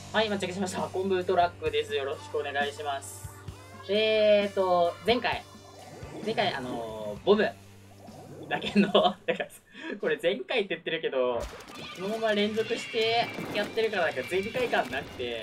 はい、到着しました。コンブトラックです。よろしくお願いします。前回、ボムだけの、これ前回って言ってるけど、そのまま連続してやってるからなんか前回感なくて、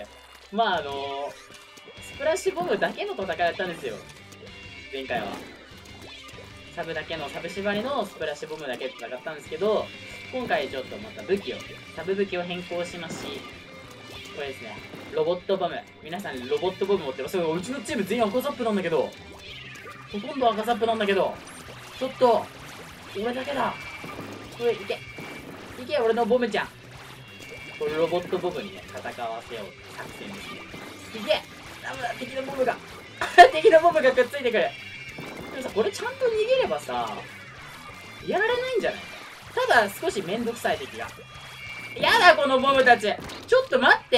スプラッシュボムだけの戦いだったんですよ。前回は。サブ縛りのスプラッシュボムだけ戦ったんですけど、今回ちょっとまたサブ武器を変更しますし、これですね、ロボットボム。皆さんロボットボム持ってます。うちのチーム全員赤ザップなんだけど、ほとんど赤ザップなんだけど、ちょっと、俺だけだ。いけ、俺のボムちゃん。これロボットボムにね、戦わせよう作戦ですね。いけ、ダメだ、敵のボムが敵のボムがくっついてくる。でもさ、これちゃんと逃げればさ、やられないんじゃない？ただ少しめんどくさい敵が。やだ、このボムたち。ちょっと待って、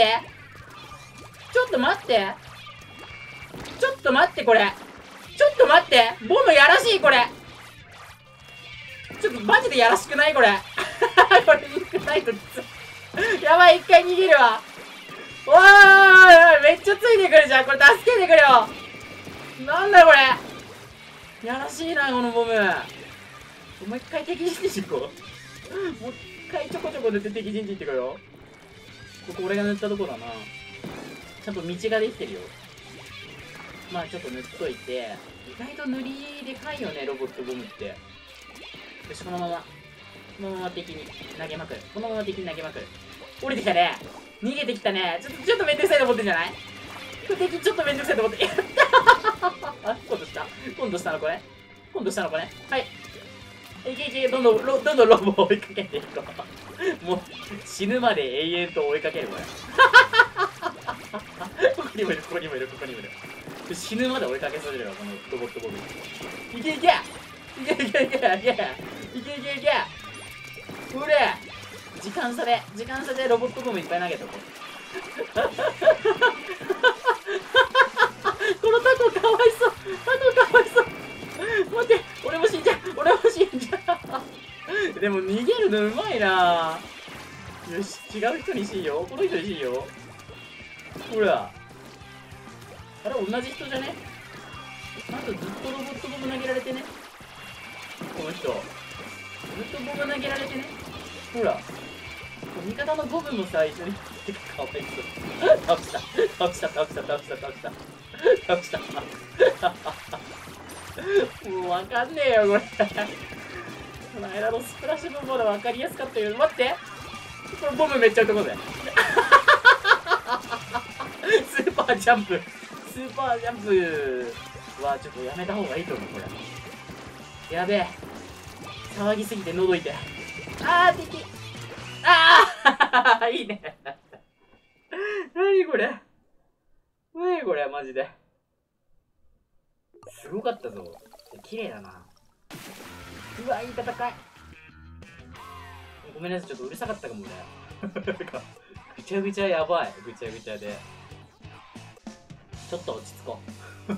これ。ちょっと待って、ボムやらしい、これ。ちょっとマジでやらしくないこれ。これいくないときつい。やばい、一回逃げるわ。おーい、めっちゃついてくるじゃん。これ助けてくれよ。なんだこれ。やらしいな、このボム。もう一回敵陣地行こう。もう一回ちょこちょこ塗って敵陣地行ってこよう。ここ俺が塗ったとこだな。ちゃんと道ができてるよ。まあちょっと塗っといて。意外と塗りでかいよね、ロボットボムって。よし、このまま敵に投げまくる。降りてきたね。逃げてきたね。ちょっとめんどくさいと思ってんじゃない？敵ちょっとめんどくさいと思って。やった今度したのこれ。はい。いけ、どんどんロボを追いかけていこう。もう、死ぬまで永遠と追いかける、これ。ここにもいる。死ぬまで追いかけさせるわ、このロボットボム。いけうれ時間差でロボットボムいっぱい投げとこう。このタコかわいそう。待って、俺も死んじゃう。でも逃げるのうまいな。よし、違う人にしよう。この人にしよう。ほら。あれ、同じ人じゃね？なんとずっとロボットボム投げられてね。この人。ずっとボム投げられてね。ほら。味方のボムもさ、一緒に。てか、かわいそう。倒した。もうわかんねえよ、これ。この間のスプラッシュボムまだわかりやすかったけど、待って。これボムめっちゃ打ってこうぜ。スーパージャンプはちょっとやめた方がいいと思う、これ。やべえ。騒ぎすぎて喉痛い。敵。いいね。何これ、マジで。すごかったぞ。綺麗だな。うわ、いい戦い。ごめんなさい、ちょっとうるさかったかもね。ぐちゃぐちゃやばい。ぐちゃぐちゃで。ちょっと落ち着こう。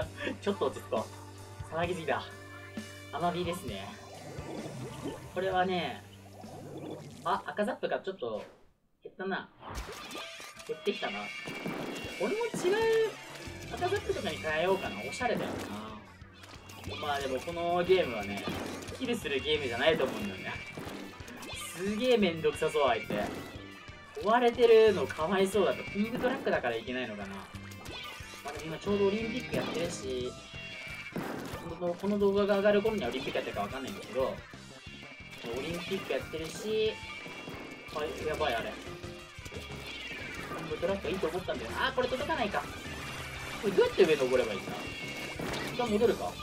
騒ぎすぎだ。アマビですね。これはね、赤ザップがちょっと減ったな。減ってきたな。俺も違う赤ザップとかに変えようかな。おしゃれだよな。まあでもこのゲームはね、キルするゲームじゃないと思うんだよね。すげえめんどくさそう、相手。追われてるのかわいそうだと。キングトラックだからいけないのかな。まあでも今ちょうどオリンピックやってるし、この動画が上がる頃にはオリンピックやってるかわかんないんだけど、オリンピックやってるし、やばいあれ。キングトラックいいと思ったんだよな。これ届かないか。これどうやって上登ればいいんだ？一旦戻るか。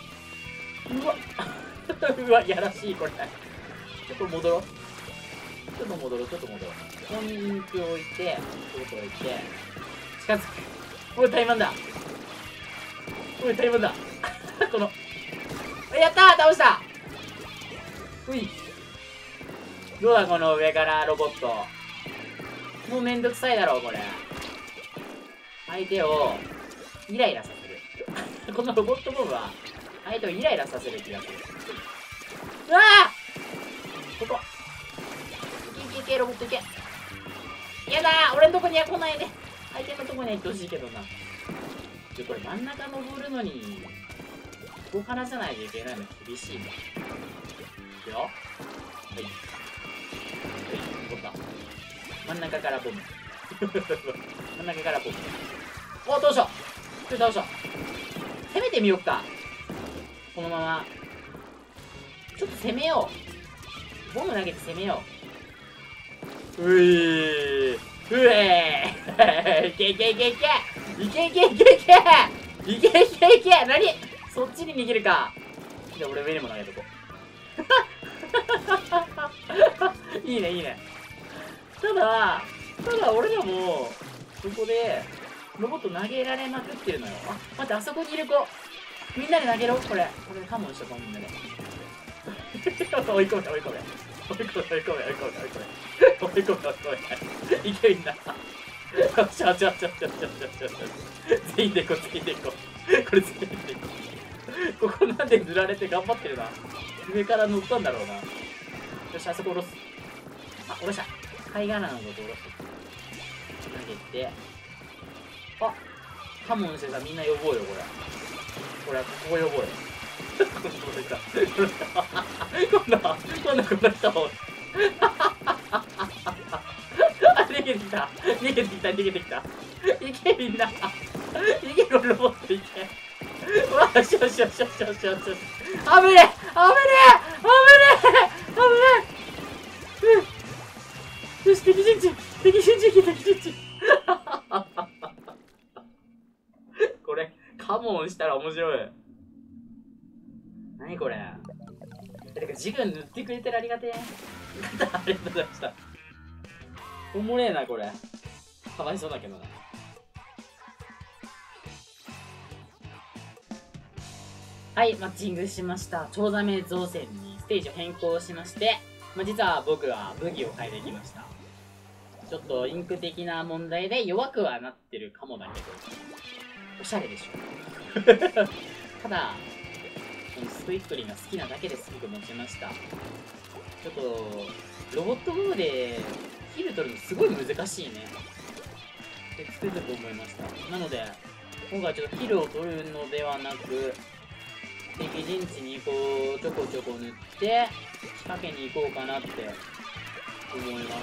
うわ、やらしい、これ。ちょっと戻ろう。ポイント置いて、近づく。おい、タイマンだ。この、やったー、倒した。うい。どうだ、この上からロボット。もうめんどくさいだろう、これ。相手をイライラさせる。このロボットボムは相手をイライラさせる気がする。うわー、ここ。いけ、ロボットいけ。やだー、俺んとこには来ないで。 相手のとこには行ってほしいけどな。で、これ真ん中登るのに、ここからじゃないといけないの厳しいね。いくよ。はい。はい、飛んだ。真ん中からボム。真ん中からボム。お、どうしたこれ倒した。攻めてみよっか。このまま。ちょっと攻めよう。ボム投げて攻めよう。うえいけいけいけいけいけいけいけいけいけいけいけ何そっちに逃げるか。じゃあ俺上にも投げとこう。いいねいいね。ただ俺らもそこでロボット投げられまくってるのよ。あ、待って、あそこにいる子みんなで投げろ。これカモンしとこう。みんなで追い込め追い込め追い込め追い込め追い込め追い込め追い込めいけるんだ。よしよしよしよしよしよしよし。全員でいこう全員でいこう。これ全員でいこう。ここなんで塗られて頑張ってるな。上から乗ったんだろうな。よし、あそこ下ろす。あ、下ろした。貝殻のとこ下ろす。投げて、あ、カモンしてさ、みんな呼ぼうよこれ。これここ呼ぼうよ。今度この人も逃げてきた逃げてきた逃げてきた。いけみんな。いけこれロボットいけ。うわよしよしよしよしよしよしよし。危ねえ危ねえ危ねえ危ねえ。よし敵陣地敵陣地敵陣地。これカモンしたら面白い。何これ。てかジグ塗ってくれてるありがてえ。ありがとうございました。おもれえなこれ。かわいそうだけどな。はい、マッチングしました。チョウザメ造船にステージを変更しまして、実は僕は武器を変えてきました。ちょっとインク的な問題で弱くはなってるかもだけど、おしゃれでしょ。ただ、このスクイックリンが好きなだけですぐ持ちました。ちょっと、ロボットボムでヒル取るのすごい難しいね。で、つくづく思いました。なので、今回ちょっとヒルを取るのではなく、敵陣地にこうちょこちょこ塗って仕掛けに行こうかなって思います。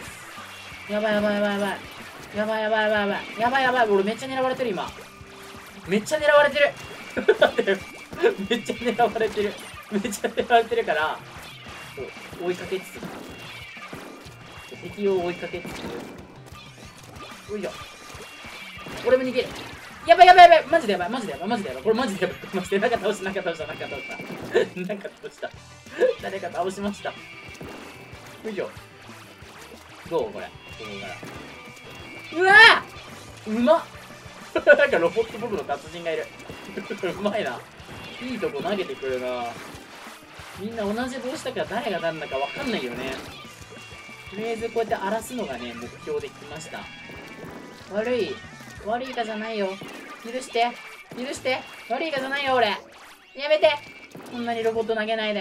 やばいやばいやばいやばいやばいやばいやばいやばいやばいやばい。俺めっちゃ狙われてる。今めっちゃ狙われてる。めっちゃ狙われてる。めっちゃ狙われてるから追いかけつつ敵を追いかけつつ、おいよ俺も逃げる。やばいやばいやばいマジでやばいマジでやばいマジでやばいこれマジでやばい。マジで中倒した中倒した中倒した中倒した誰か倒しました。よいしょ。どうこれここからうわーうまっ。なんかロボットボムの達人がいる。うまいな。いいとこ投げてくるな。みんな同じ帽子だから誰が何だか分かんないよね。とりあえずこうやって荒らすのがね目標できました。悪いかじゃないよ。許して悪いかじゃないよ俺。やめて。そんなにロボット投げないで。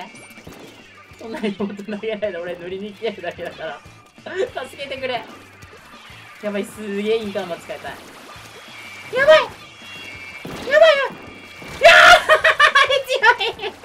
俺塗りに来てるだけだから助けてくれ。やばいすげえインカーマ使いたい。やばいよいやー強い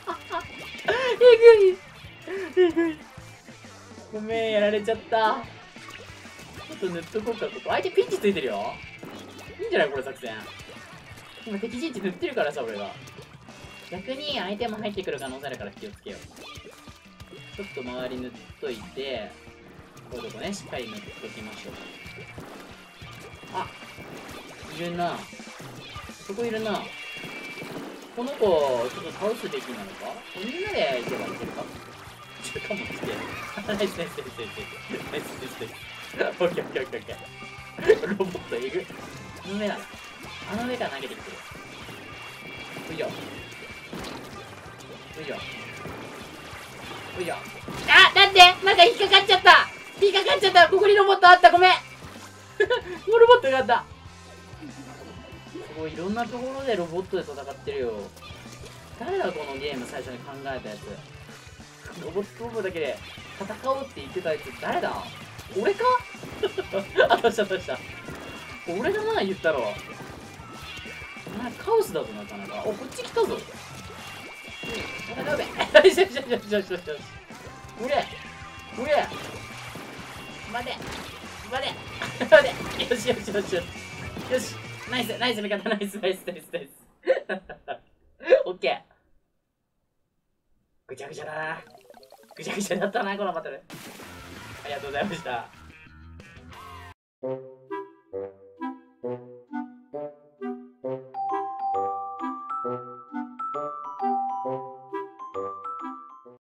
えぐいごめんやられちゃった。ちょっと塗っとこうか。ここ相手ピンチついてるよ。いいんじゃないこれ作戦。今敵陣地塗ってるからさ俺が。逆に相手も入ってくる可能性あるから気をつけよう。ちょっと周り塗っといて、こういうとこねしっかり塗っときましょう。あいるな。そこいるな。この子ちょっと倒すべきなのか。みんなで行けばいけるか。ちょっとかもしれない。ナイスナイスナイスナイスナイスナイスナイス。オッケーオッケーオッケーオッケー。ロボットえぐ。あの上だな。あの上から投げてきてる。ういよ。ういよ。ういよ。あ、なんでなんか引っかかっちゃった。引っかかっちゃった。ここにロボットあった。ごめん。このロボットがあった。すごいいろんなところでロボットで戦ってるよ。誰だこのゲーム最初に考えたやつ。ロボットボムだけで戦おうって言ってたやつ誰だ。俺か。あ、どうしたどうした。 俺がな、言ったろ。カオスだぞ、なかなか。お、こっち来たぞ。やべやべ。よしよしよしよしよしよし。うれ。うれ。待て。待て。待て。よしよしよしよし。よし。ナイス、ナイス味方、ナイス、ナイス、ナイス、ナイス。オッケー。ぐちゃぐちゃだな。ぐちゃぐちゃだったな、このバトル。ありがとうございました。